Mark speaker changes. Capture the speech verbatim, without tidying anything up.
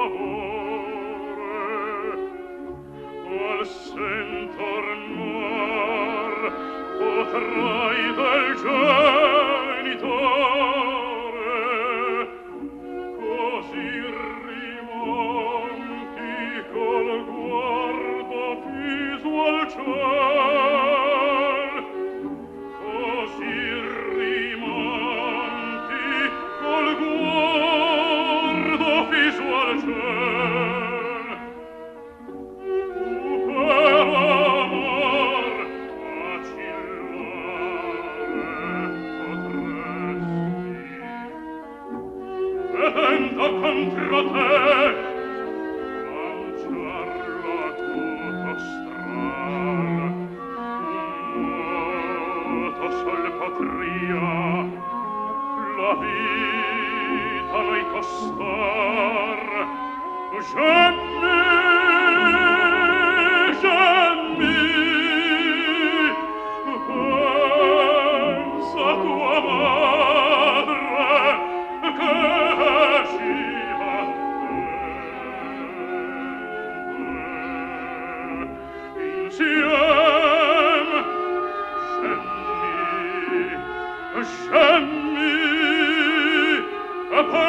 Speaker 1: Qual sento ormar potrai del genitore, così rimonti col guardo fiso al ciel, così rimonti col guardo fiso al ciel. Tu per amor vacillare potresti, vedendo contro te lanciarla tutto strar, molto sol potria la vita noi costar. Gemmi, gemmi, pensa tua madre che sia te. Insiem, gemmi, gemmi, e